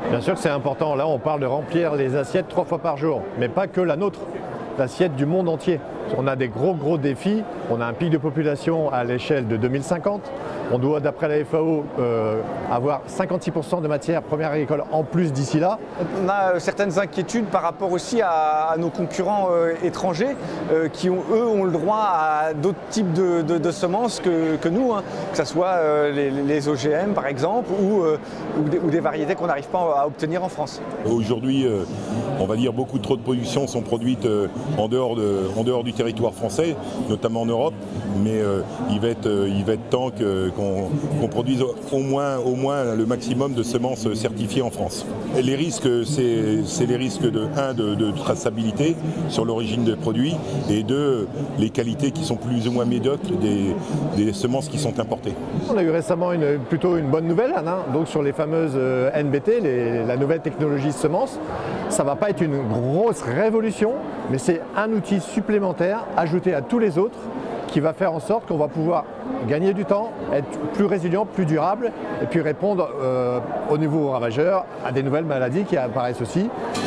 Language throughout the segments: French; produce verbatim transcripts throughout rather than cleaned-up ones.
Bien sûr que c'est important. Là, on parle de remplir les assiettes trois fois par jour, mais pas que la nôtre, l'assiette du monde entier. On a des gros gros défis. On a un pic de population à l'échelle de deux mille cinquante. On doit, d'après la F A O, euh, avoir cinquante-six pour cent de matières premières agricoles en plus d'ici là. On a euh, certaines inquiétudes par rapport aussi à, à nos concurrents euh, étrangers euh, qui, ont, eux, ont le droit à d'autres types de, de, de semences que, que nous, hein, que ce soit euh, les, les O G M par exemple ou, euh, ou, des, ou des variétés qu'on n'arrive pas à obtenir en France. Aujourd'hui, euh, on va dire beaucoup trop de productions sont produites euh, en, dehors de, en dehors du territoire français, notamment en Europe, mais euh, il, va être, euh, il va être temps que, qu'on, qu'on produise au moins, au moins le maximum de semences certifiées en France. Et les risques, c'est, c'est les risques de, un, de, de traçabilité sur l'origine des produits et deux, les qualités qui sont plus ou moins médiocres des, des semences qui sont importées. On a eu récemment une, plutôt une bonne nouvelle, Anna, donc sur les fameuses N B T, les, la nouvelle technologie semences. Ça ne va pas être une grosse révolution, mais c'est un outil supplémentaire ajouté à tous les autres qui va faire en sorte qu'on va pouvoir gagner du temps, être plus résilient, plus durable et puis répondre euh, aux nouveaux ravageurs, à des nouvelles maladies qui apparaissent aussi.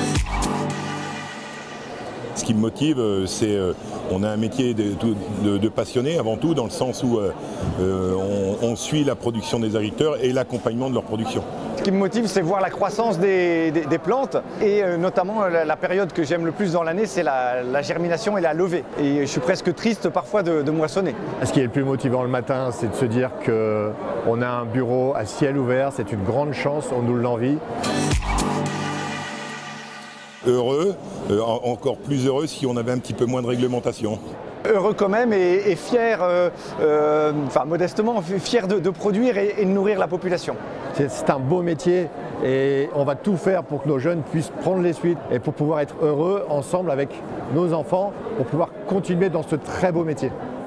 Ce qui me motive, c'est euh, on a un métier de, de, de passionné avant tout, dans le sens où euh, on, on suit la production des agriculteurs et l'accompagnement de leur production. Ce qui me motive, c'est voir la croissance des, des, des plantes et euh, notamment la, la période que j'aime le plus dans l'année, c'est la, la germination et la levée. Et je suis presque triste parfois de, de moissonner. Ce qui est le plus motivant le matin, c'est de se dire qu'on a un bureau à ciel ouvert, c'est une grande chance, on nous l'envie. Heureux, euh, encore plus heureux si on avait un petit peu moins de réglementation. Heureux quand même et, et fier, euh, euh, enfin modestement, fier de, de produire et, et de nourrir la population. C'est, c'est un beau métier et on va tout faire pour que nos jeunes puissent prendre les suites et pour pouvoir être heureux ensemble avec nos enfants, pour pouvoir continuer dans ce très beau métier.